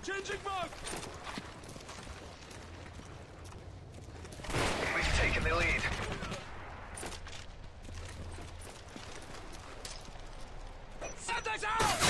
Changing mark! We've taken the lead. Send us out!